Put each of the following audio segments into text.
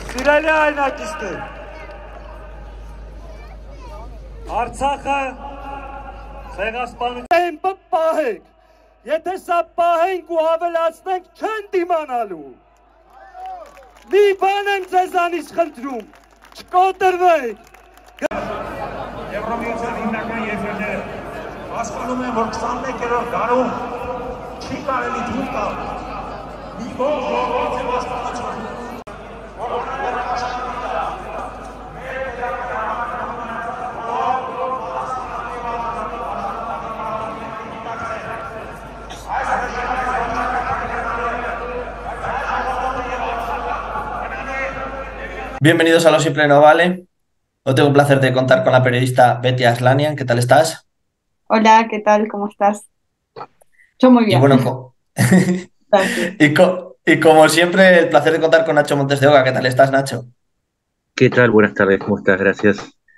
Սիրելի այնակիցներ, Արցախը ցեղասպանության պահենք, եթե սա պահենք ու ավելացնենք չեն դիմանալու։ Մի բան եմ ձեզանից խնդրում, չկոտրվեք։ Եվրոմիության հիմնական երկրները հասկանում են, որ 21-րդ դարում չի կարելի թույլ տալ մի ողջ ժողովրդի վաստակություն։ Bienvenidos a Lo Simple No Vale. Hoy tengo el placer de contar con la periodista Betty Aslanian. ¿Qué tal estás? Hola, ¿qué tal? ¿Cómo estás? Yo muy Y bien. bueno, Gracias. y como siempre, el placer de contar con Nacho Montes de Oca. ¿Qué tal estás, Nacho? ¿Qué tal? Buenas tardes, ¿cómo estás? Gracias.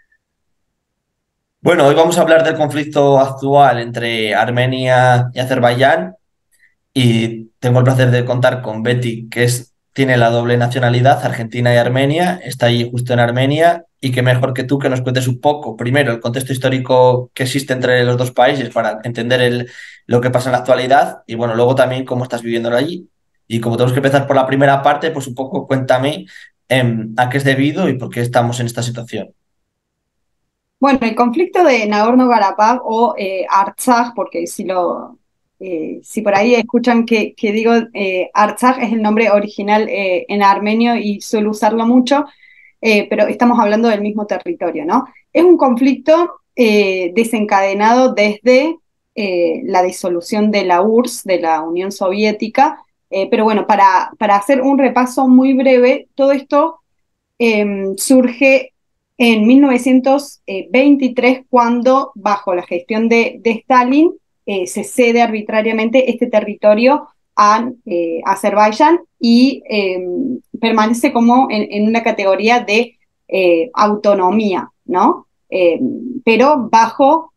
Bueno, hoy vamos a hablar del conflicto actual entre Armenia y Azerbaiyán. Y tengo el placer de contar con Betty, tiene la doble nacionalidad, Argentina y Armenia, está allí justo en Armenia, y qué mejor que tú que nos cuentes un poco, primero, el contexto histórico que existe entre los dos países para entender lo que pasa en la actualidad, y bueno, luego también cómo estás viviéndolo allí. Y como tenemos que empezar por la primera parte, pues un poco cuéntame a qué es debido y por qué estamos en esta situación. Bueno, el conflicto de Nagorno-Karabaj o Artsaj, porque si por ahí escuchan que digo Artsaj es el nombre original en armenio y suelo usarlo mucho, pero estamos hablando del mismo territorio, ¿no? Es un conflicto desencadenado desde la disolución de la URSS, de la Unión Soviética, pero bueno, para hacer un repaso muy breve, todo esto surge en 1923, cuando bajo la gestión de Stalin se cede arbitrariamente este territorio a Azerbaiyán y permanece como en una categoría de autonomía, ¿no? Pero bajo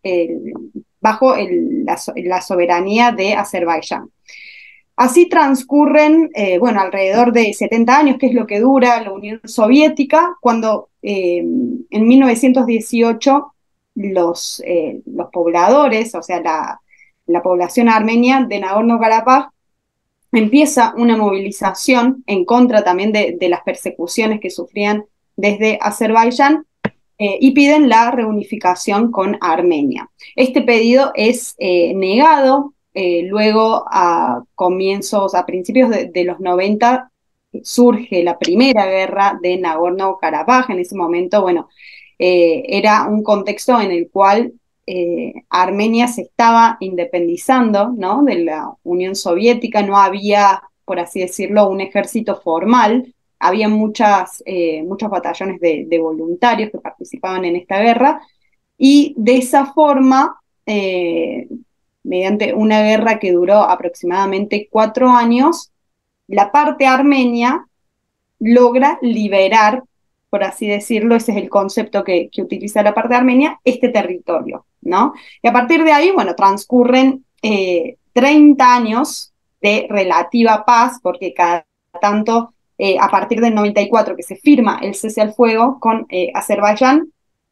la soberanía de Azerbaiyán. Así transcurren, bueno, alrededor de 70 años, que es lo que dura la Unión Soviética, cuando en 1918 los pobladores, o sea, la población armenia de Nagorno-Karabaj, empieza una movilización en contra también de las persecuciones que sufrían desde Azerbaiyán y piden la reunificación con Armenia. Este pedido es negado. Luego, a principios de los 90, surge la primera guerra de Nagorno-Karabaj. En ese momento, bueno, era un contexto en el cual Armenia se estaba independizando, ¿no?, de la Unión Soviética. No había, por así decirlo, un ejército formal. Había muchos batallones de voluntarios que participaban en esta guerra, y de esa forma, mediante una guerra que duró aproximadamente 4 años, la parte armenia logra liberar, por así decirlo, ese es el concepto que utiliza la parte armenia, este territorio, ¿no? Y a partir de ahí, bueno, transcurren 30 años de relativa paz, porque cada tanto, a partir del 94, que se firma el cese al fuego con Azerbaiyán,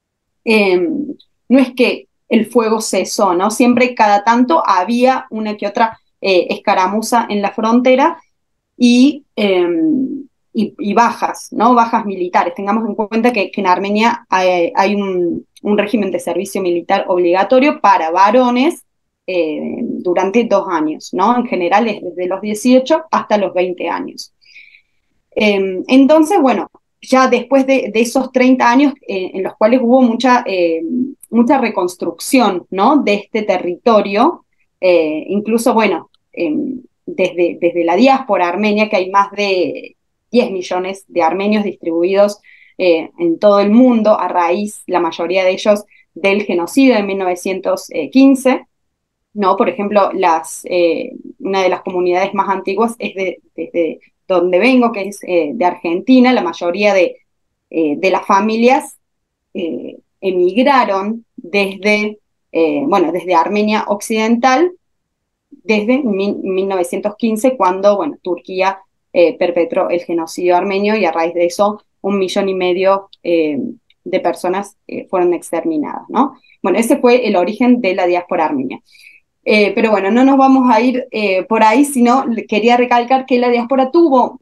no es que el fuego cesó, ¿no? Siempre cada tanto había una que otra escaramuza en la frontera y bajas, ¿no? Bajas militares. Tengamos en cuenta que en Armenia hay un régimen de servicio militar obligatorio para varones durante 2 años, ¿no? En general es desde los 18 hasta los 20 años. Entonces, bueno, ya después de esos 30 años en los cuales hubo mucha reconstrucción, ¿no?, de este territorio, incluso, bueno, desde la diáspora armenia, que hay más de 10 millones de armenios distribuidos en todo el mundo, a raíz, la mayoría de ellos, del genocidio de 1915, ¿no? Por ejemplo, una de las comunidades más antiguas es desde donde vengo, que es de Argentina. La mayoría de las familias emigraron desde Armenia Occidental, desde 1915, cuando, bueno, Turquía perpetró el genocidio armenio, y a raíz de eso 1,5 millones de personas fueron exterminadas, ¿no? Bueno, ese fue el origen de la diáspora armenia. Pero bueno, no nos vamos a ir por ahí, sino quería recalcar que la diáspora tuvo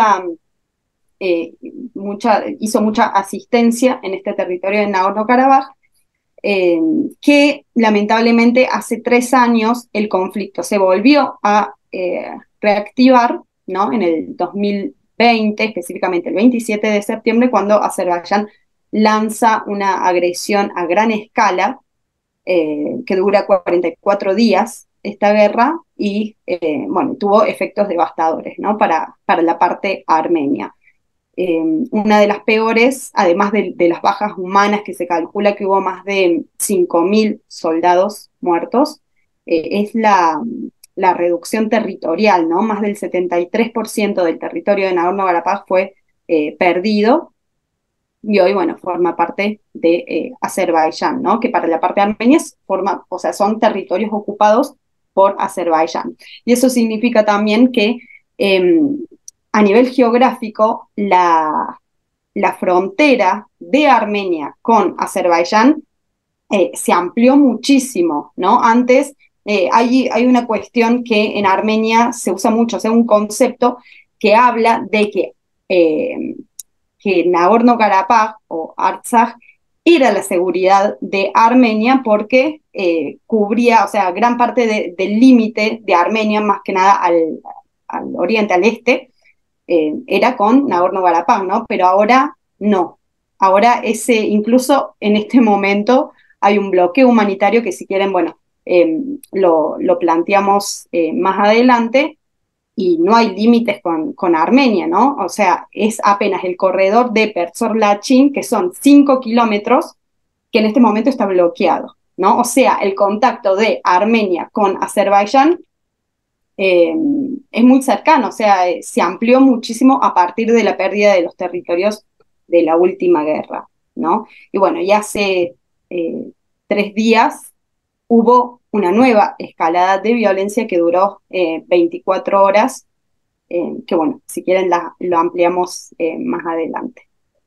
hizo mucha asistencia en este territorio de Nagorno-Karabaj, que lamentablemente hace 3 años el conflicto se volvió a reactivar, ¿no? En el 2020, específicamente el 27 de septiembre, cuando Azerbaiyán lanza una agresión a gran escala, que dura 44 días esta guerra, y bueno, tuvo efectos devastadores, ¿no? para la parte armenia. Una de las peores, además de las bajas humanas, que se calcula que hubo más de 5.000 soldados muertos, es la reducción territorial, ¿no? Más del 73% del territorio de Nagorno-Karabaj fue perdido, y hoy, bueno, forma parte de Azerbaiyán, ¿no? Que para la parte armenia o sea, son territorios ocupados por Azerbaiyán. Y eso significa también que a nivel geográfico, la frontera de Armenia con Azerbaiyán se amplió muchísimo, ¿no? Antes hay una cuestión que en Armenia se usa mucho, o sea, un concepto que habla de que Nagorno-Karabaj o Artsaj era la seguridad de Armenia, porque cubría, o sea, gran parte del límite de Armenia, más que nada al oriente, al este, era con Nagorno-Karabaj, ¿no? Pero ahora no. Ahora incluso en este momento hay un bloqueo humanitario que, si quieren, bueno, lo planteamos más adelante, y no hay límites con Armenia, ¿no? O sea, es apenas el corredor de Persor-Lachin, que son 5 kilómetros, que en este momento está bloqueado, ¿no? O sea, el contacto de Armenia con Azerbaiyán es muy cercano, o sea, se amplió muchísimo a partir de la pérdida de los territorios de la última guerra, ¿no? Y bueno, ya hace 3 días hubo una nueva escalada de violencia que duró 24 horas, que bueno, si quieren lo ampliamos más adelante.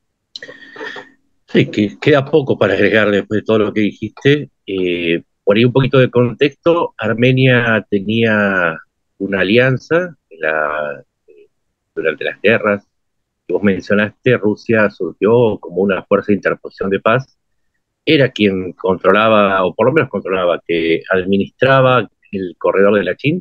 Sí, que queda poco para agregar después de todo lo que dijiste. Por ahí un poquito de contexto: Armenia tenía una alianza durante las guerras que vos mencionaste. Rusia surgió como una fuerza de interposición de paz. Era quien controlaba, o por lo menos controlaba, que administraba el corredor de Lachin.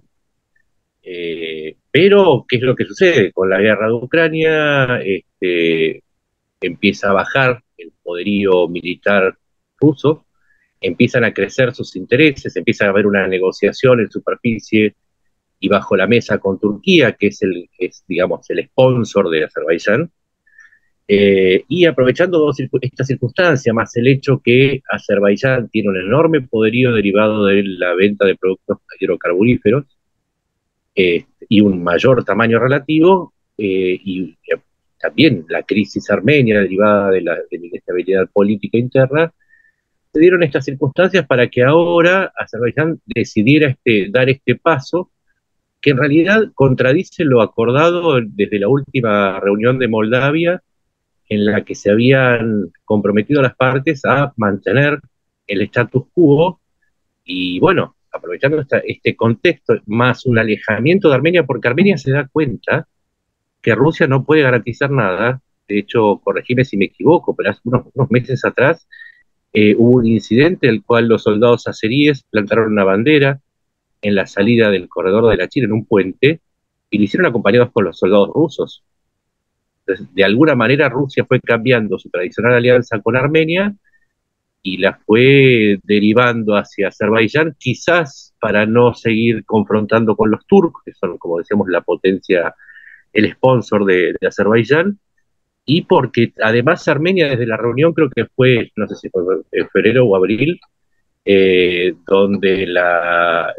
Pero, ¿qué es lo que sucede? Con la guerra de Ucrania, empieza a bajar el poderío militar ruso, empiezan a crecer sus intereses, empieza a haber una negociación en superficie y bajo la mesa con Turquía, que es digamos, el sponsor de Azerbaiyán. Y aprovechando esta circunstancia, más el hecho que Azerbaiyán tiene un enorme poderío derivado de la venta de productos hidrocarburíferos, y un mayor tamaño relativo, y también la crisis armenia derivada de la inestabilidad política interna, se dieron estas circunstancias para que ahora Azerbaiyán decidiera dar este paso, que en realidad contradice lo acordado desde la última reunión de Moldavia, en la que se habían comprometido las partes a mantener el status quo. Y bueno, aprovechando este contexto, más un alejamiento de Armenia, porque Armenia se da cuenta que Rusia no puede garantizar nada. De hecho, corregime si me equivoco, pero hace unos meses atrás hubo un incidente en el cual los soldados azeríes plantaron una bandera en la salida del corredor de Lachin, en un puente, y lo hicieron acompañados por los soldados rusos. Entonces, de alguna manera Rusia fue cambiando su tradicional alianza con Armenia y la fue derivando hacia Azerbaiyán, quizás para no seguir confrontando con los turcos, que son, como decíamos, la potencia, el sponsor de Azerbaiyán, y porque además Armenia, desde la reunión, creo que fue, no sé si fue en febrero o abril, donde la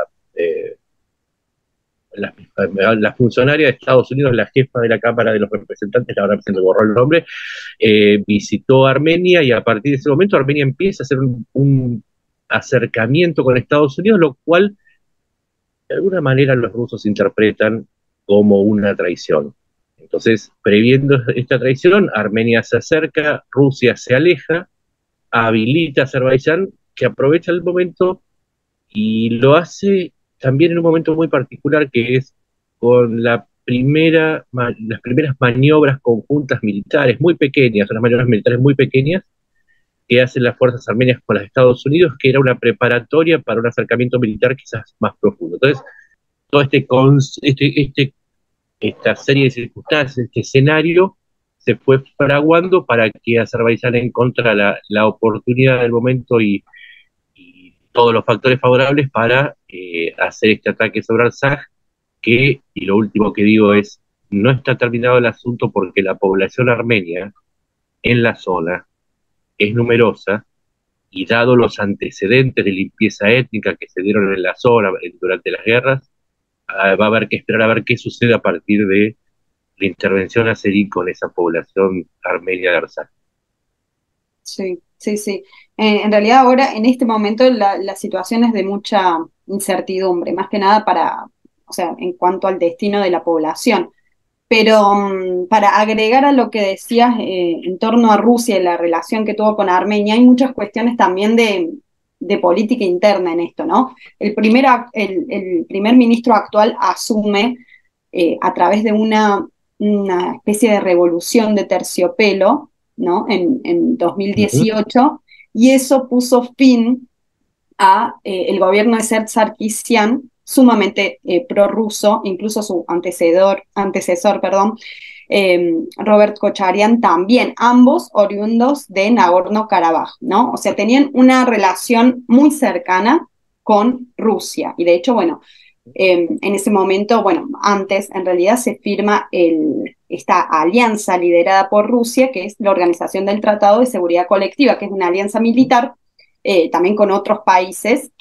funcionaria de Estados Unidos, la jefa de la Cámara de los Representantes, ahora se me borró el nombre, visitó Armenia, y a partir de ese momento Armenia empieza a hacer un acercamiento con Estados Unidos, lo cual de alguna manera los rusos interpretan como una traición. Entonces, previendo esta traición, Armenia se acerca, Rusia se aleja, habilita a Azerbaiyán, que aprovecha el momento y lo hace también en un momento muy particular, que es con las primeras maniobras conjuntas militares muy pequeñas, unas maniobras militares muy pequeñas, que hacen las fuerzas armenias con los Estados Unidos, que era una preparatoria para un acercamiento militar quizás más profundo. Entonces, todo esta serie de circunstancias, este escenario, se fue fraguando para que Azerbaiyán encontrara la oportunidad del momento y todos los factores favorables para hacer este ataque sobre Artsaj, que, y lo último que digo es, no está terminado el asunto porque la población armenia en la zona es numerosa, y dado los antecedentes de limpieza étnica que se dieron en la zona durante las guerras, va a haber que esperar a ver qué sucede a partir de la intervención azerí con esa población armenia de Artsaj. Sí, sí, sí. En realidad ahora, en este momento, la situación es de mucha incertidumbre, más que nada o sea, en cuanto al destino de la población. Pero para agregar a lo que decías en torno a Rusia y la relación que tuvo con Armenia, hay muchas cuestiones también de política interna en esto, ¿no? El primer ministro actual asume a través de una especie de revolución de terciopelo, ¿no? En 2018, y eso puso fin a el gobierno de Serdar Sarkisian, sumamente prorruso, incluso su antecesor, Robert Kocharian también, ambos oriundos de Nagorno-Karabaj, ¿no? O sea, tenían una relación muy cercana con Rusia, y de hecho, bueno, en ese momento, bueno, antes en realidad se firma esta alianza liderada por Rusia, que es la Organización del Tratado de Seguridad Colectiva, que es una alianza militar, también con otros países.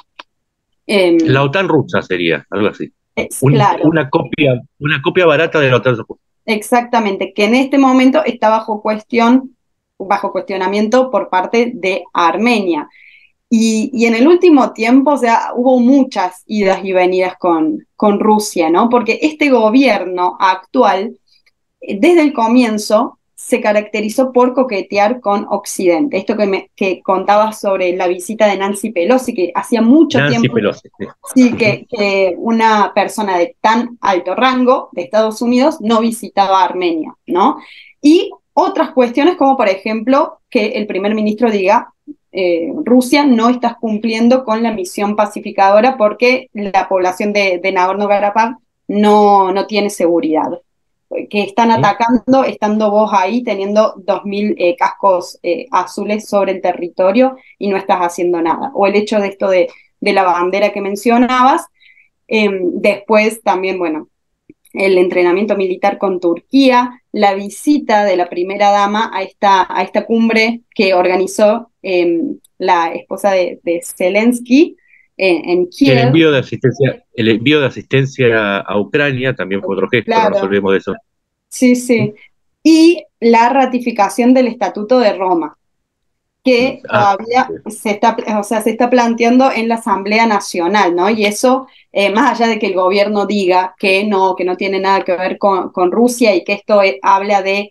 La OTAN rusa sería, algo así. Claro. Una copia barata de la OTAN rusa. Exactamente, que en este momento está bajo cuestionamiento por parte de Armenia. Y en el último tiempo, o sea, hubo muchas idas y venidas con Rusia, ¿no? Porque este gobierno actual, desde el comienzo, se caracterizó por coquetear con Occidente. Esto que contabas sobre la visita de Nancy Pelosi, que hacía mucho tiempo Pelosi, sí, que una persona de tan alto rango de Estados Unidos no visitaba Armenia, ¿no? Y otras cuestiones como, por ejemplo, que el primer ministro diga Rusia no está cumpliendo con la misión pacificadora porque la población de Nagorno-Karabaj no tiene seguridad. Que están atacando, estando vos ahí teniendo 2.000 cascos azules sobre el territorio y no estás haciendo nada. O el hecho de esto de la bandera que mencionabas. Después también, bueno, el entrenamiento militar con Turquía, la visita de la primera dama a esta cumbre que organizó la esposa de Zelensky en Kiev. El envío de asistencia a Ucrania también fue otro gesto, claro. No nos olvidemos de eso. Sí, sí. Y la ratificación del Estatuto de Roma, que todavía se está planteando en la Asamblea Nacional, ¿no? Y eso, más allá de que el gobierno diga que no tiene nada que ver con Rusia y que esto habla de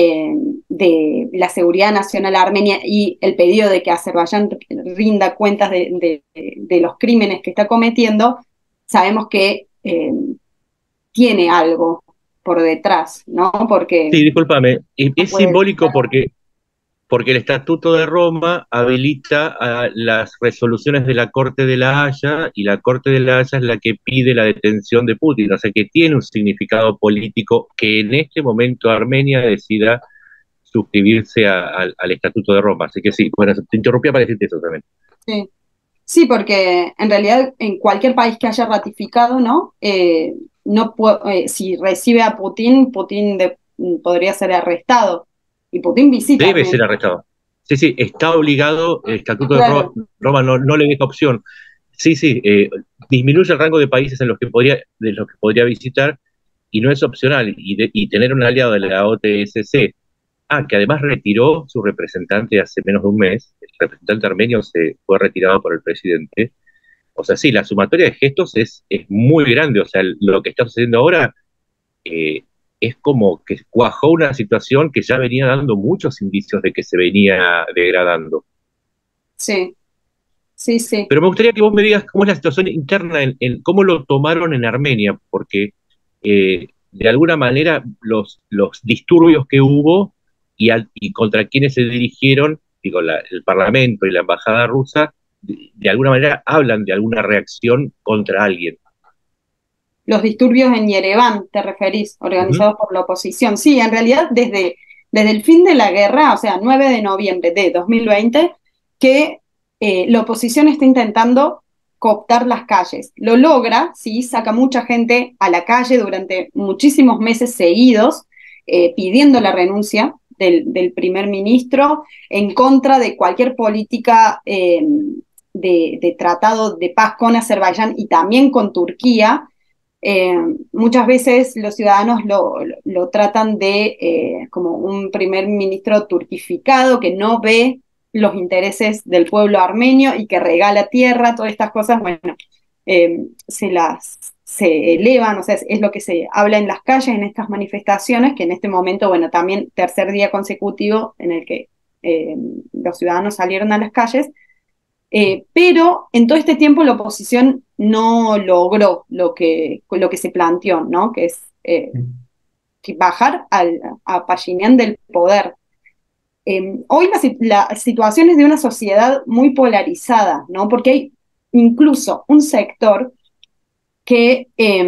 la seguridad nacional armenia y el pedido de que Azerbaiyán rinda cuentas de los crímenes que está cometiendo, sabemos que tiene algo por detrás, ¿no? Porque... Sí, discúlpame, es simbólico porque el Estatuto de Roma habilita a las resoluciones de la Corte de la Haya, y la Corte de la Haya es la que pide la detención de Putin, o sea que tiene un significado político que en este momento Armenia decida suscribirse al Estatuto de Roma. Así que sí, bueno, te interrumpía para decirte eso también. Sí. Sí, porque en realidad en cualquier país que haya ratificado, ¿no? Si recibe a Putin, podría ser arrestado. Y Putin visita. Debe ser arrestado. Sí, sí, está obligado, el Estatuto de Roma no le deja opción. Sí, sí, disminuye el rango de países de los que podría visitar, y no es opcional. Y tener un aliado de la OTSC, que además retiró su representante hace menos de un mes, el representante armenio se fue retirado por el presidente. O sea, sí, la sumatoria de gestos es muy grande. O sea, lo que está sucediendo ahora es como que cuajó una situación que ya venía dando muchos indicios de que se venía degradando. Sí, sí, sí. Pero me gustaría que vos me digas cómo es la situación interna, cómo lo tomaron en Armenia, porque de alguna manera los disturbios que hubo y contra quienes se dirigieron, digo, el Parlamento y la Embajada rusa, de alguna manera hablan de alguna reacción contra alguien. Los disturbios en Yereván, te referís, organizados por la oposición. Sí, en realidad desde el fin de la guerra, o sea, 9 de noviembre de 2020, que la oposición está intentando cooptar las calles. Lo logra, sí, saca mucha gente a la calle durante muchísimos meses seguidos, pidiendo la renuncia del primer ministro en contra de cualquier política de tratado de paz con Azerbaiyán y también con Turquía. Muchas veces los ciudadanos lo tratan de como un primer ministro turquificado que no ve los intereses del pueblo armenio y que regala tierra, todas estas cosas, bueno, se elevan, o sea, es lo que se habla en las calles, en estas manifestaciones, que en este momento, bueno, también tercer día consecutivo en el que los ciudadanos salieron a las calles, pero en todo este tiempo la oposición no logró lo que se planteó, ¿no? Que es que bajar a Pashinyan del poder. Hoy la situación es de una sociedad muy polarizada, ¿no? Porque hay incluso un sector que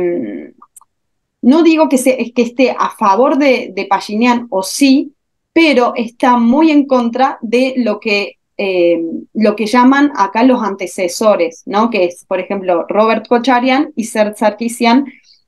no digo que esté a favor de Pashinyan o sí, pero está muy en contra de lo que llaman acá los antecesores, ¿no? Que es, por ejemplo, Robert Kocharian y Serdar Sarkisian,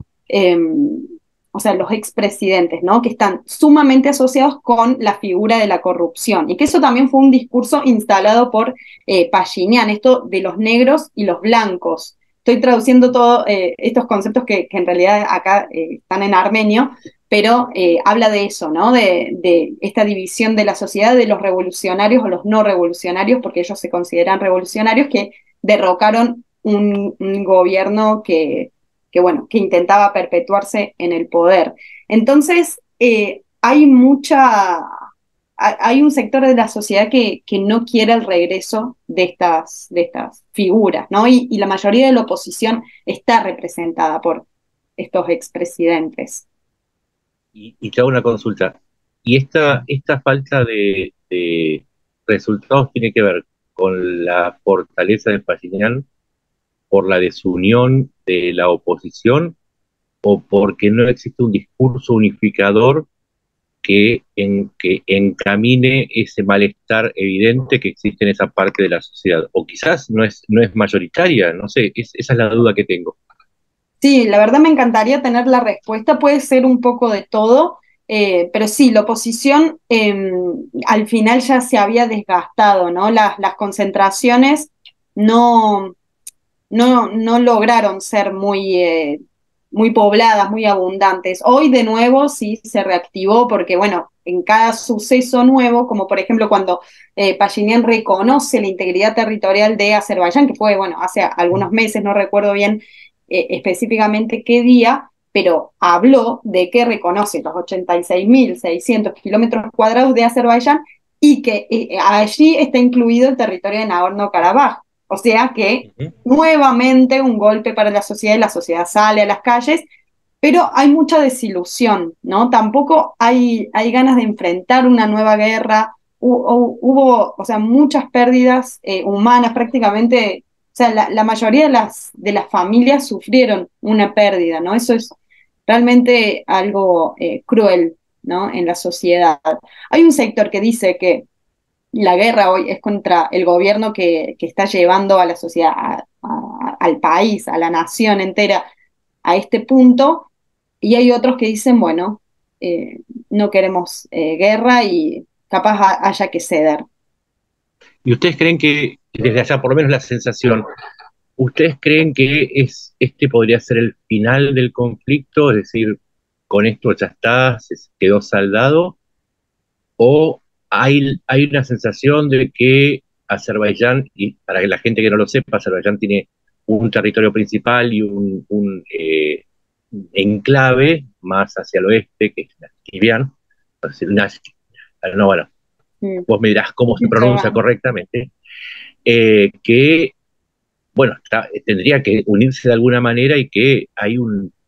o sea, los expresidentes, ¿no? Que están sumamente asociados con la figura de la corrupción. Y que eso también fue un discurso instalado por Pashinyan, esto de los negros y los blancos. Estoy traduciendo todos estos conceptos que en realidad acá están en armenio, pero habla de eso, ¿no? De esta división de la sociedad, de los revolucionarios o los no revolucionarios, porque ellos se consideran revolucionarios, que derrocaron un gobierno que intentaba perpetuarse en el poder. Entonces, hay un sector de la sociedad que no quiere el regreso de estas figuras, ¿no? Y la mayoría de la oposición está representada por estos expresidentes. Y te hago una consulta. ¿Y esta falta de resultados tiene que ver con la fortaleza de Pashinyan, por la desunión de la oposición, o porque no existe un discurso unificador que encamine ese malestar evidente que existe en esa parte de la sociedad? O quizás no es mayoritaria, no sé, esa es la duda que tengo. Sí, la verdad me encantaría tener la respuesta, puede ser un poco de todo, pero sí, la oposición al final ya se había desgastado, ¿no? Las concentraciones no lograron ser muy pobladas, muy abundantes. Hoy de nuevo sí se reactivó porque, bueno, en cada suceso nuevo, como por ejemplo cuando Pashinyan reconoce la integridad territorial de Azerbaiyán, que fue, bueno, hace algunos meses, no recuerdo bien específicamente qué día, pero habló de que reconoce los 86.600 kilómetros cuadrados de Azerbaiyán y que allí está incluido el territorio de Nagorno-Karabaj. O sea que nuevamente un golpe para la sociedad y la sociedad sale a las calles, pero hay mucha desilusión, ¿no? Tampoco hay ganas de enfrentar una nueva guerra. Hubo, o sea, muchas pérdidas humanas prácticamente. O sea, la mayoría de las familias sufrieron una pérdida, ¿no? Eso es realmente algo cruel, ¿no? En la sociedad. Hay un sector que dice que la guerra hoy es contra el gobierno que está llevando a la sociedad, al país, a la nación entera a este punto, y hay otros que dicen, bueno, no queremos guerra y capaz haya que ceder. ¿Y ustedes creen que, desde allá, por lo menos la sensación, ustedes creen que este podría ser el final del conflicto? Es decir, con esto ya está, se quedó saldado, o hay una sensación de que Azerbaiyán, y para que la gente que no lo sepa, Azerbaiyán tiene un territorio principal y enclave más hacia el oeste, que es Nakhchivan, no, bueno, vos me dirás cómo se pronuncia correctamente, que, bueno, tendría que unirse de alguna manera y que hay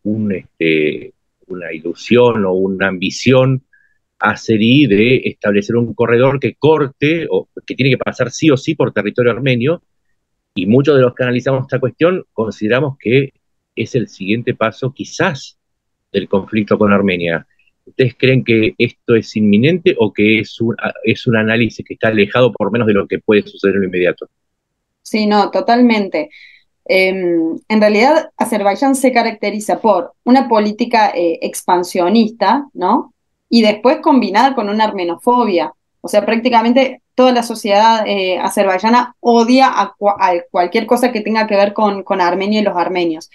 una ilusión o una ambición azerí de establecer un corredor que corte, o que tiene que pasar sí o sí por territorio armenio, y muchos de los que analizamos esta cuestión consideramos que es el siguiente paso quizás del conflicto con Armenia. ¿Ustedes creen que esto es inminente o que es un análisis que está alejado por menos de lo que puede suceder en lo inmediato? Sí, no, totalmente. En realidad, Azerbaiyán se caracteriza por una política expansionista, ¿no? Y después combinada con una armenofobia. O sea, prácticamente toda la sociedad azerbaiyana odia a cualquier cosa que tenga que ver con Armenia y los armenios.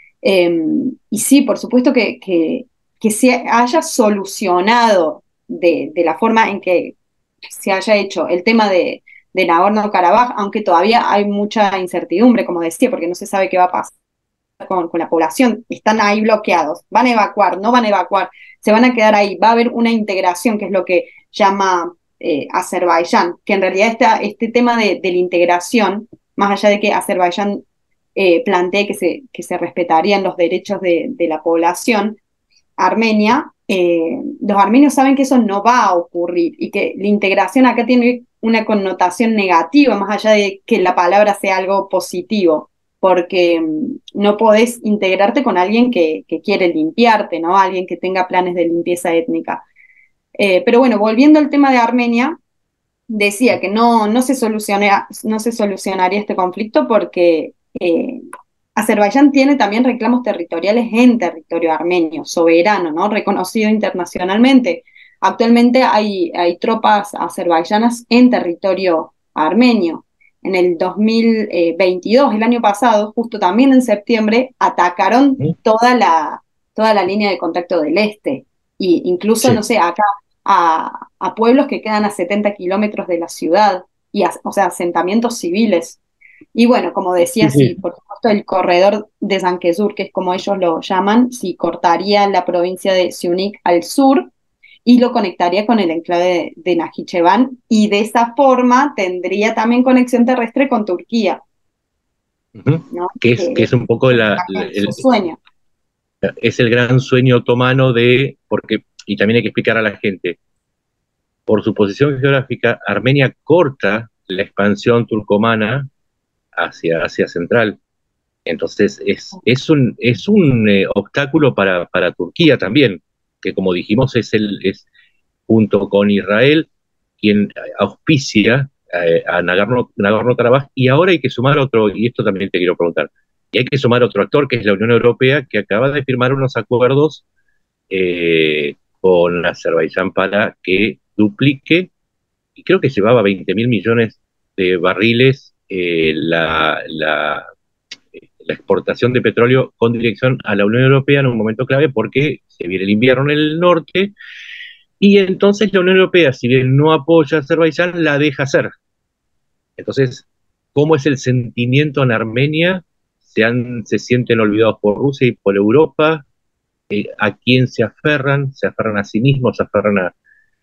Y sí, por supuesto que se haya solucionado de la forma en que se haya hecho el tema de Nagorno-Karabaj, aunque todavía hay mucha incertidumbre, como decía, porque no se sabe qué va a pasar con la población. Están ahí bloqueados. ¿Van a evacuar? ¿No van a evacuar? Se van a quedar ahí. Va a haber una integración, que es lo que llama Azerbaiyán, que en realidad este tema de la integración, más allá de que Azerbaiyán plantee que se respetarían los derechos de la población armenia, los armenios saben que eso no va a ocurrir y que la integración acá tiene una connotación negativa, más allá de que la palabra sea algo positivo, porque no podés integrarte con alguien que quiere limpiarte, ¿no? Alguien que tenga planes de limpieza étnica. Pero bueno, volviendo al tema de Armenia, decía que no se solucionaría este conflicto porque Azerbaiyán tiene también reclamos territoriales en territorio armenio, soberano, ¿no? Reconocido internacionalmente. Actualmente hay tropas azerbaiyanas en territorio armenio. En el 2022, el año pasado, justo también en septiembre, atacaron toda la línea de contacto del este. Y incluso, sí, no sé, acá a pueblos que quedan a 70 kilómetros de la ciudad, o sea, asentamientos civiles. Y bueno, como decía, sí, por supuesto, el corredor de Zangezur, que es como ellos lo llaman, sí, cortaría la provincia de Syunik al sur y lo conectaría con el enclave de Nakhchivan, y de esa forma tendría también conexión terrestre con Turquía. ¿No? Que es un poco el sueño. Es el gran sueño otomano y también hay que explicar a la gente, por su posición geográfica, Armenia corta la expansión turcomana hacia Asia Central. Entonces es un obstáculo para Turquía también, que como dijimos es junto con Israel quien auspicia a Nagorno-Karabaj, y ahora hay que sumar otro, y esto también te quiero preguntar, y hay que sumar otro actor, que es la Unión Europea, que acaba de firmar unos acuerdos con Azerbaiyán para que duplique, y creo que llevaba 20.000 millones de barriles la exportación de petróleo con dirección a la Unión Europea en un momento clave, porque se viene el invierno en el norte, y entonces la Unión Europea, si bien no apoya a Azerbaiyán, la deja hacer. Entonces, ¿cómo es el sentimiento en Armenia? ¿Se sienten olvidados por Rusia y por Europa? ¿A quién se aferran? ¿Se aferran a sí mismos? ¿Se aferran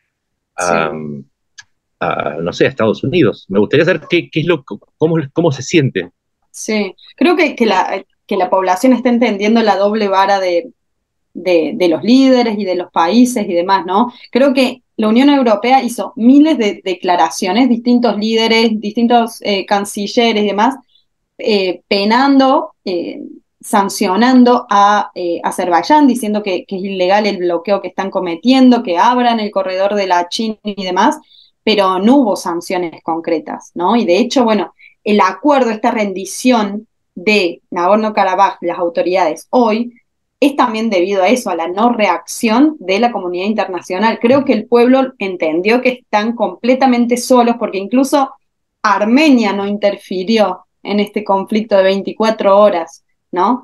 no sé, a Estados Unidos? Me gustaría saber cómo se sienten. Sí, creo que la población está entendiendo la doble vara de los líderes y de los países y demás, ¿no? Creo que la Unión Europea hizo miles de declaraciones, distintos líderes, distintos cancilleres y demás, penando, sancionando a Azerbaiyán, diciendo que es ilegal el bloqueo que están cometiendo, que abran el corredor de la China y demás, pero no hubo sanciones concretas, ¿no? Y de hecho, bueno, el acuerdo, esta rendición de Nagorno-Karabaj, las autoridades hoy, es también debido a eso, a la no reacción de la comunidad internacional. Creo que el pueblo entendió que están completamente solos, porque incluso Armenia no interfirió en este conflicto de 24 horas, ¿no?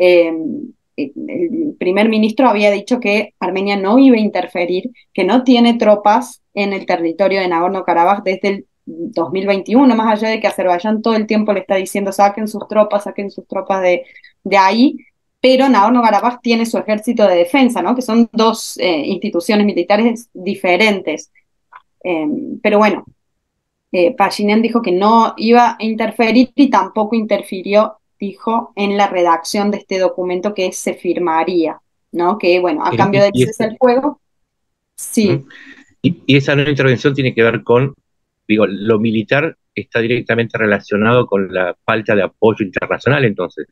El primer ministro había dicho que Armenia no iba a interferir, que no tiene tropas en el territorio de Nagorno-Karabaj desde el 2021, más allá de que Azerbaiyán todo el tiempo le está diciendo saquen sus tropas de ahí. pero Nagorno-Karabaj tiene su ejército de defensa, ¿no? Que son dos instituciones militares diferentes. Pero bueno, Pashinyan dijo que no iba a interferir y tampoco interfirió, dijo, en la redacción de este documento que se firmaría, ¿no? Que bueno, a cambio del cese al fuego, sí. Y esa no intervención tiene que ver con, digo, lo militar está directamente relacionado con la falta de apoyo internacional, entonces.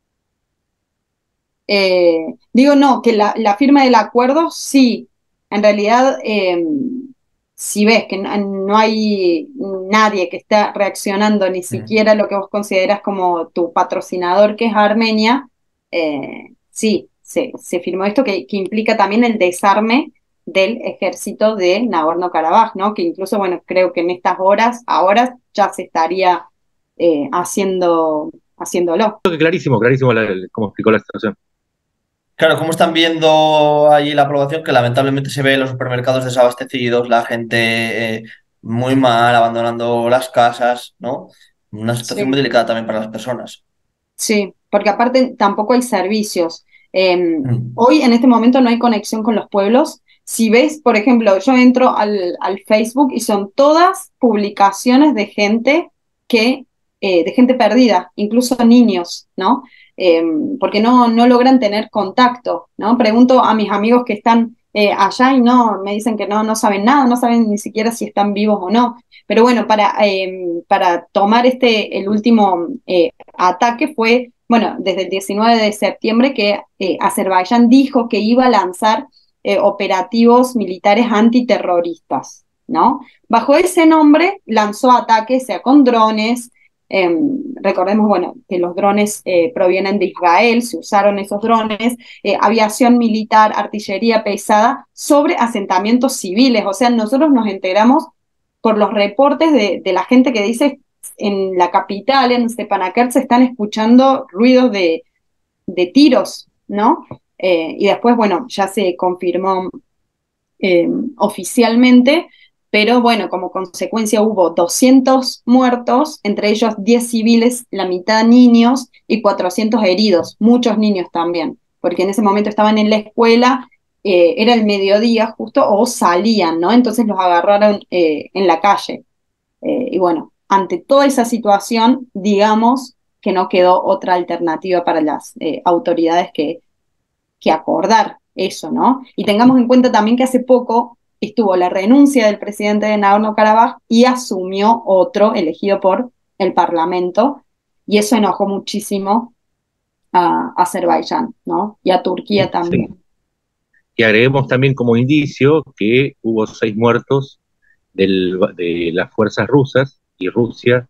Digo, no, que la firma del acuerdo, sí, en realidad, si ves que no hay nadie que está reaccionando, ni siquiera lo que vos consideras como tu patrocinador, que es Armenia, sí, se firmó esto que implica también el desarme del ejército de Nagorno-Karabaj, ¿no? Que incluso, bueno, creo que en estas horas, ahora ya se estaría haciéndolo. Creo que clarísimo, clarísimo cómo explicó la situación. Claro, ¿cómo están viendo allí la aprobación? Que lamentablemente se ve en los supermercados desabastecidos, la gente muy mal, abandonando las casas, ¿no? Una situación muy Sí. delicada también para las personas. Sí, porque aparte tampoco hay servicios. Mm. Hoy en este momento no hay conexión con los pueblos. Si ves, por ejemplo, yo entro al Facebook y son todas publicaciones de gente de gente perdida, incluso niños, ¿no? Porque no logran tener contacto, ¿no? Pregunto a mis amigos que están allá y me dicen que no saben nada, no saben ni siquiera si están vivos o no. Pero bueno, para tomar el último ataque fue, bueno, desde el 19 de septiembre que Azerbaiyán dijo que iba a lanzar operativos militares antiterroristas, ¿no? Bajo ese nombre lanzó ataques, sea con drones, recordemos, bueno, que los drones provienen de Israel, se usaron esos drones, aviación militar, artillería pesada, sobre asentamientos civiles, o sea, nosotros nos enteramos por los reportes de la gente que dice en la capital, en Stepanakert, se están escuchando ruidos de tiros, ¿no? Y después, bueno, ya se confirmó oficialmente, pero bueno, como consecuencia hubo 200 muertos, entre ellos 10 civiles, la mitad niños y 400 heridos, muchos niños también, porque en ese momento estaban en la escuela, era el mediodía justo, o salían, ¿no? Entonces los agarraron en la calle. Y bueno, ante toda esa situación, digamos que no quedó otra alternativa para las autoridades que acordar eso, ¿no? Y tengamos en cuenta también que hace poco estuvo la renuncia del presidente de Nagorno-Karabaj y asumió otro elegido por el Parlamento, y eso enojó muchísimo a Azerbaiyán, ¿no? Y a Turquía también. Sí. Y agreguemos también como indicio que hubo 6 muertos de las fuerzas rusas y Rusia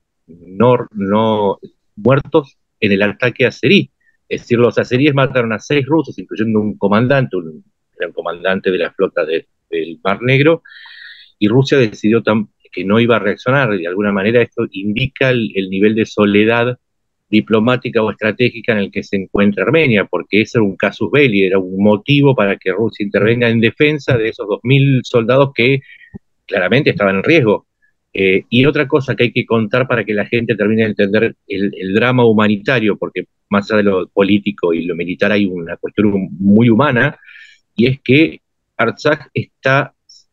no muertos en el ataque azerí. Es decir, los azeríes mataron a 6 rusos, incluyendo un comandante, era un comandante de la flota del Mar Negro, y Rusia decidió que no iba a reaccionar. De alguna manera esto indica el nivel de soledad diplomática o estratégica en el que se encuentra Armenia, porque ese era un casus belli, era un motivo para que Rusia intervenga en defensa de esos 2.000 soldados que claramente estaban en riesgo. Y otra cosa que hay que contar para que la gente termine de entender el drama humanitario, porque más allá de lo político y lo militar hay una cuestión muy humana, y es que Artsaj está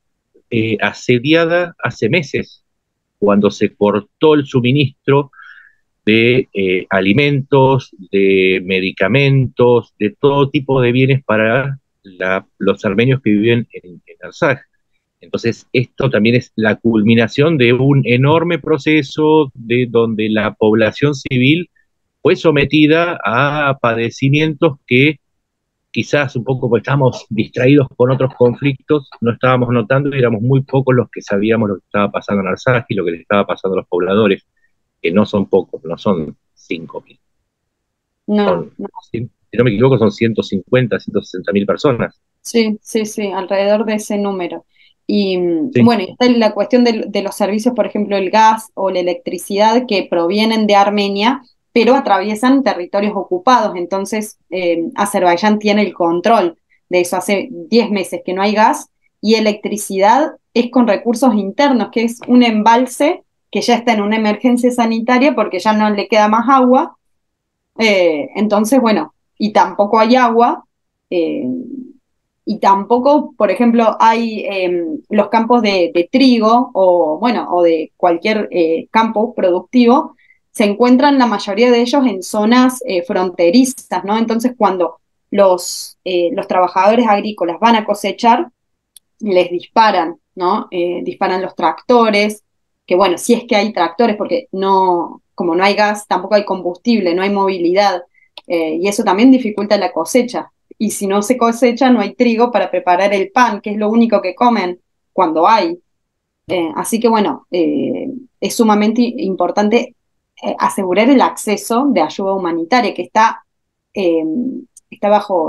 asediada hace meses, cuando se cortó el suministro de alimentos, de medicamentos, de todo tipo de bienes para los armenios que viven en Artsaj. Entonces, esto también es la culminación de un enorme proceso de donde la población civil fue sometida a padecimientos que quizás un poco porque estábamos distraídos con otros conflictos, no estábamos notando y éramos muy pocos los que sabíamos lo que estaba pasando en Artsaj y lo que les estaba pasando a los pobladores, que no son pocos, no son 5.000. No. Si no me equivoco, son 150, 160.000 personas. Sí, alrededor de ese número. Y Sí. bueno, está la cuestión de los servicios, por ejemplo, el gas o la electricidad que provienen de Armenia, pero atraviesan territorios ocupados. Entonces, Azerbaiyán tiene el control de eso. Hace 10 meses que no hay gas y electricidad es con recursos internos, que es un embalse que ya está en una emergencia sanitaria porque ya no le queda más agua. Entonces, bueno, y tampoco hay agua, y tampoco, por ejemplo, hay los campos de trigo o, bueno, o de cualquier campo productivo, se encuentran la mayoría de ellos en zonas fronterizas, ¿no? Entonces, cuando los trabajadores agrícolas van a cosechar, les disparan, ¿no? Disparan los tractores, que bueno, si es que hay tractores, porque no, como no hay gas, tampoco hay combustible, no hay movilidad, y eso también dificulta la cosecha. Y si no se cosecha, no hay trigo para preparar el pan, que es lo único que comen cuando hay. Así que bueno, es sumamente importante asegurar el acceso de ayuda humanitaria, que eh, está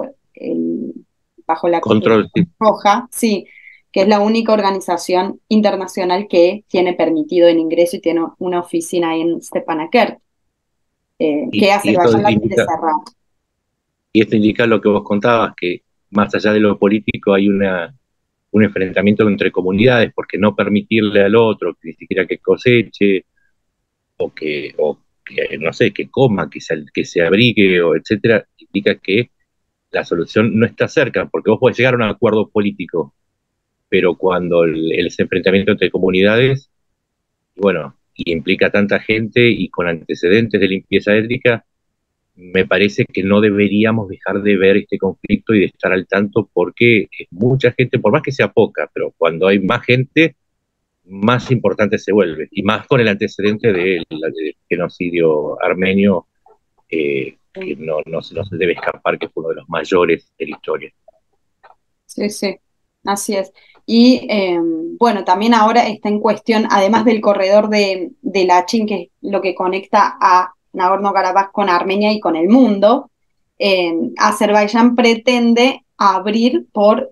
bajo la Control, sí. Roja, sí, que es la única organización internacional que tiene permitido el ingreso y tiene una oficina ahí en Stepanakert, que Azerbaiyán la quiere cerrar. Y esto indica lo que vos contabas, que más allá de lo político hay un enfrentamiento entre comunidades, porque no permitirle al otro que ni siquiera que coseche, o que no sé, que coma, que se abrigue, o etcétera, indica que la solución no está cerca, porque vos podés llegar a un acuerdo político, pero cuando ese enfrentamiento entre comunidades, bueno, y implica tanta gente y con antecedentes de limpieza étnica, me parece que no deberíamos dejar de ver este conflicto y de estar al tanto, porque es mucha gente, por más que sea poca, pero cuando hay más gente, más importante se vuelve, y más con el antecedente del genocidio armenio, que no se debe escapar, que fue uno de los mayores de la historia. Sí, sí, así es. Y bueno, también ahora está en cuestión, además del corredor de Lachin, que es lo que conecta a Nagorno-Karabaj con Armenia y con el mundo, Azerbaiyán pretende abrir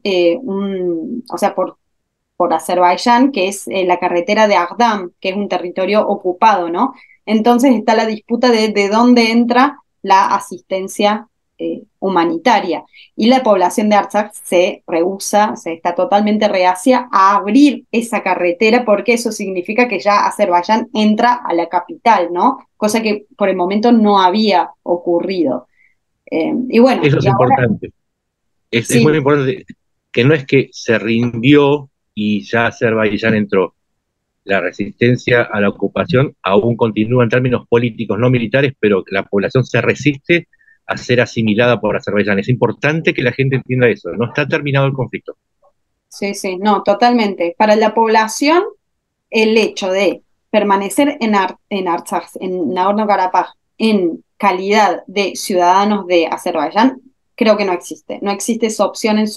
o sea, por Azerbaiyán, que es la carretera de Agdam, que es un territorio ocupado, ¿no? Entonces está la disputa de dónde entra la asistencia humanitaria. Y la población de Artsakh se rehúsa, se está totalmente reacia a abrir esa carretera, porque eso significa que ya Azerbaiyán entra a la capital, ¿no? Cosa que por el momento no había ocurrido. Y bueno, eso es importante. Es muy importante que no es que se rindió y ya Azerbaiyán entró. La resistencia a la ocupación aún continúa en términos políticos, no militares, pero la población se resiste a ser asimilada por Azerbaiyán. Es importante que la gente entienda eso. No está terminado el conflicto. Sí, sí, no, totalmente. Para la población, el hecho de permanecer en Artsakh, en Nagorno-Karabaj, en calidad de ciudadanos de Azerbaiyán, creo que no existe. No existe esa opción en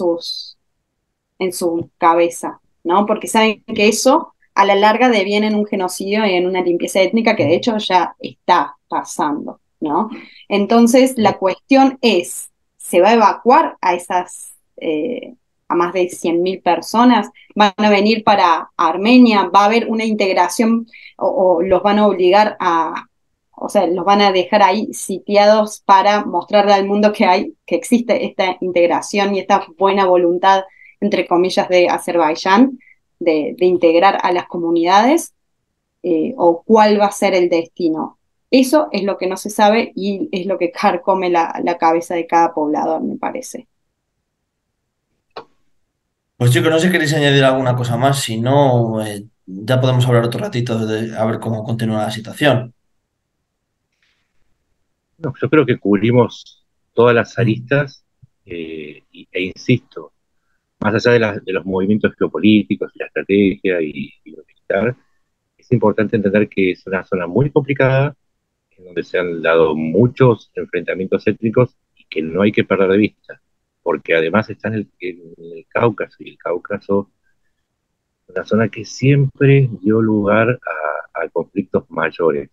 su cabeza, ¿no? Porque saben que eso a la larga deviene en un genocidio y en una limpieza étnica que de hecho ya está pasando, ¿no? Entonces la cuestión es, ¿se va a evacuar a a más de 100.000 personas? ¿Van a venir para Armenia? ¿Va a haber una integración o los van a obligar o sea, los van a dejar ahí sitiados para mostrarle al mundo que existe esta integración y esta buena voluntad, entre comillas, de Azerbaiyán, de integrar a las comunidades, o cuál va a ser el destino? Eso es lo que no se sabe y es lo que carcome la cabeza de cada poblador, me parece. Pues chicos, no sé si queréis añadir alguna cosa más, si no, ya podemos hablar otro ratito a ver cómo continúa la situación. No, yo creo que cubrimos todas las aristas, e insisto, más allá de los movimientos geopolíticos y la estrategia y lo militar, es importante entender que es una zona muy complicada, en donde se han dado muchos enfrentamientos étnicos y que no hay que perder de vista, porque además está en el Cáucaso, y el Cáucaso es una zona que siempre dio lugar a conflictos mayores.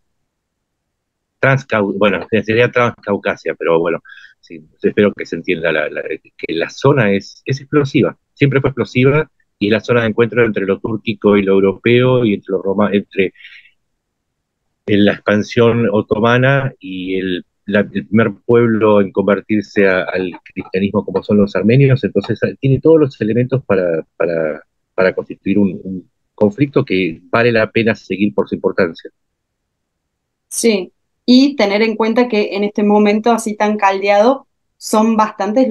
Bueno, sería Transcaucasia, pero bueno, sí, espero que se entienda que la zona es explosiva, siempre fue explosiva, y es la zona de encuentro entre lo túrquico y lo europeo, y entre la expansión otomana y el primer pueblo en convertirse al cristianismo, como son los armenios. Entonces tiene todos los elementos para constituir un conflicto que vale la pena seguir por su importancia. Sí, y tener en cuenta que en este momento así tan caldeado son bastantes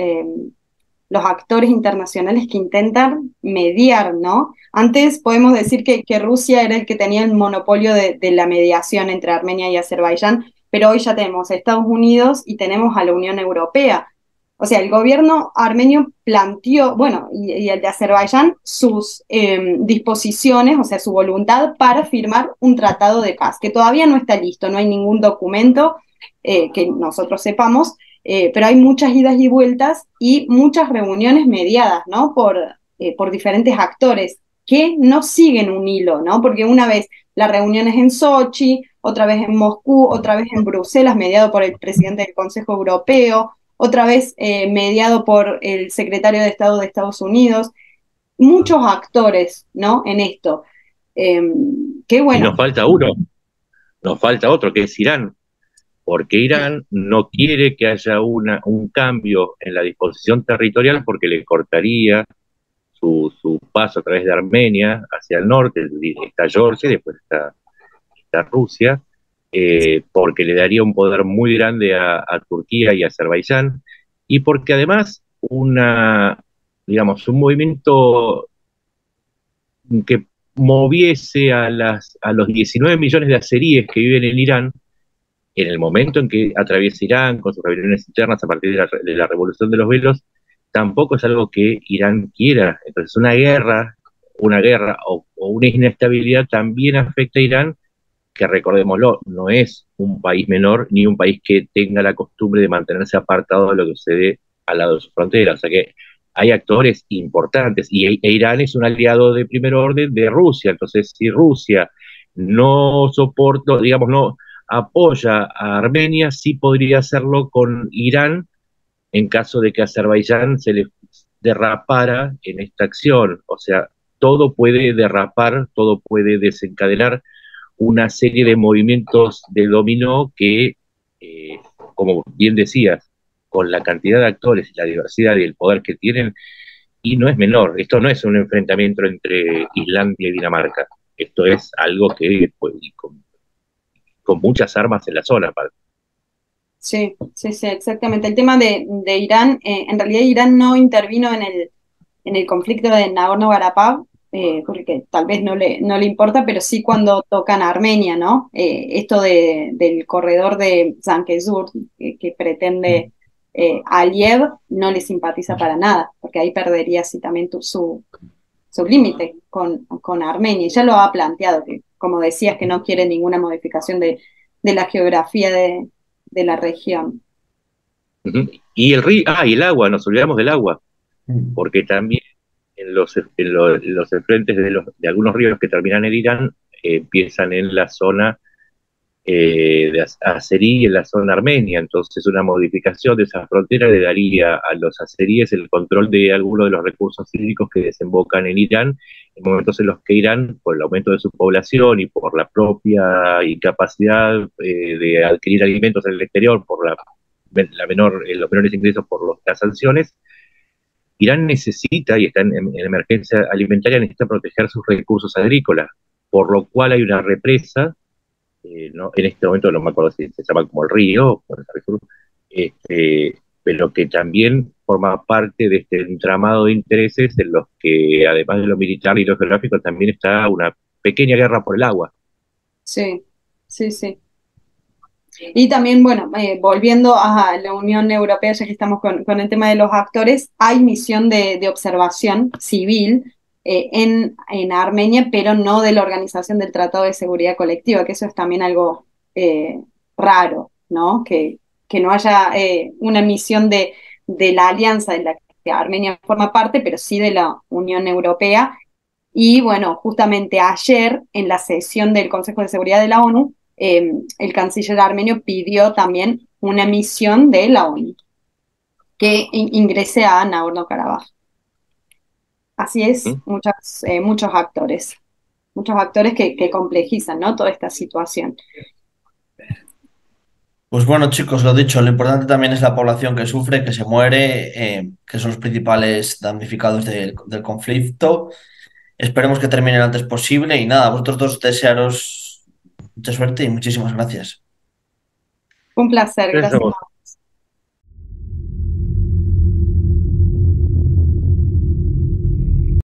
los actores internacionales que intentan mediar, ¿no? Antes podemos decir que Rusia era el que tenía el monopolio de la mediación entre Armenia y Azerbaiyán, pero hoy ya tenemos a Estados Unidos y tenemos a la Unión Europea. O sea, el gobierno armenio planteó, bueno, y el de Azerbaiyán, sus disposiciones, o sea, su voluntad para firmar un tratado de paz, que todavía no está listo, no hay ningún documento que nosotros sepamos, pero hay muchas idas y vueltas y muchas reuniones mediadas, ¿no? Por diferentes actores que no siguen un hilo, ¿no? Porque una vez la reunión es en Sochi, otra vez en Moscú, otra vez en Bruselas, mediado por el presidente del Consejo Europeo, otra vez mediado por el secretario de Estado de Estados Unidos, muchos actores, ¿no? En esto. Que bueno. Y nos falta otro, que es Irán, porque Irán no quiere que haya un cambio en la disposición territorial porque le cortaría su paso a través de Armenia hacia el norte, está Georgia y después está Rusia, porque le daría un poder muy grande a Turquía y a Azerbaiyán, y porque además digamos, un movimiento que moviese a los 19 millones de azeríes que viven en Irán, en el momento en que atraviesa Irán con sus rebeliones internas a partir de la revolución de los velos, tampoco es algo que Irán quiera. Entonces una guerra o una inestabilidad también afecta a Irán, que recordémoslo, no es un país menor ni un país que tenga la costumbre de mantenerse apartado de lo que sucede al lado de su frontera. O sea que hay actores importantes e Irán es un aliado de primer orden de Rusia. Entonces, si Rusia no soporta, digamos, no apoya a Armenia, sí podría hacerlo con Irán en caso de que Azerbaiyán se le derrapara en esta acción. O sea, todo puede derrapar, todo puede desencadenar una serie de movimientos de dominó que, como bien decías, con la cantidad de actores y la diversidad y el poder que tienen, y no es menor, esto no es un enfrentamiento entre Islandia y Dinamarca, esto es algo que pues, con muchas armas en la zona. Sí, exactamente. El tema de Irán, en realidad Irán no intervino en el conflicto de Nagorno-Karabaj, porque tal vez no le importa, pero sí cuando tocan a Armenia, ¿no? Esto del corredor de Zangezur, que pretende Aliyev, no le simpatiza para nada, porque ahí perdería así también su límite con Armenia. Y ya lo ha planteado, que como decías, que no quiere ninguna modificación de la geografía de la región. Y el río, y el agua, nos olvidamos del agua, porque también en los enfrentes de algunos ríos que terminan en Irán, empiezan en la zona de azerí y en la zona armenia. Entonces una modificación de esa frontera le daría a los azeríes el control de algunos de los recursos hídricos que desembocan en Irán, en momentos en los que Irán, por el aumento de su población y por la propia incapacidad de adquirir alimentos en el exterior, por los menores ingresos por las sanciones, Irán necesita, y está en emergencia alimentaria, necesita proteger sus recursos agrícolas, por lo cual hay una represa, ¿no? En este momento no me acuerdo si se llama como el río, pero que también forma parte de este entramado de intereses en los que, además de lo militar y lo geográfico, también está una pequeña guerra por el agua. Sí. Y también, bueno, volviendo a la Unión Europea, ya que estamos con el tema de los actores, hay misión de observación civil en Armenia, pero no de la Organización del Tratado de Seguridad Colectiva, que eso es también algo raro, ¿no? Que no haya una misión de la alianza de la que Armenia forma parte, pero sí de la Unión Europea. Y bueno, justamente ayer, en la sesión del Consejo de Seguridad de la ONU, el canciller armenio pidió también una misión de la ONU que ingrese a Nagorno-Karabaj. Así es, muchos actores que complejizan, ¿no? Toda esta situación. Pues bueno, chicos, lo dicho, lo importante también es la población que sufre, que se muere, que son los principales damnificados del conflicto. Esperemos que termine lo antes posible y nada, a vosotros dos desearos mucha suerte y muchísimas gracias. Un placer, gracias.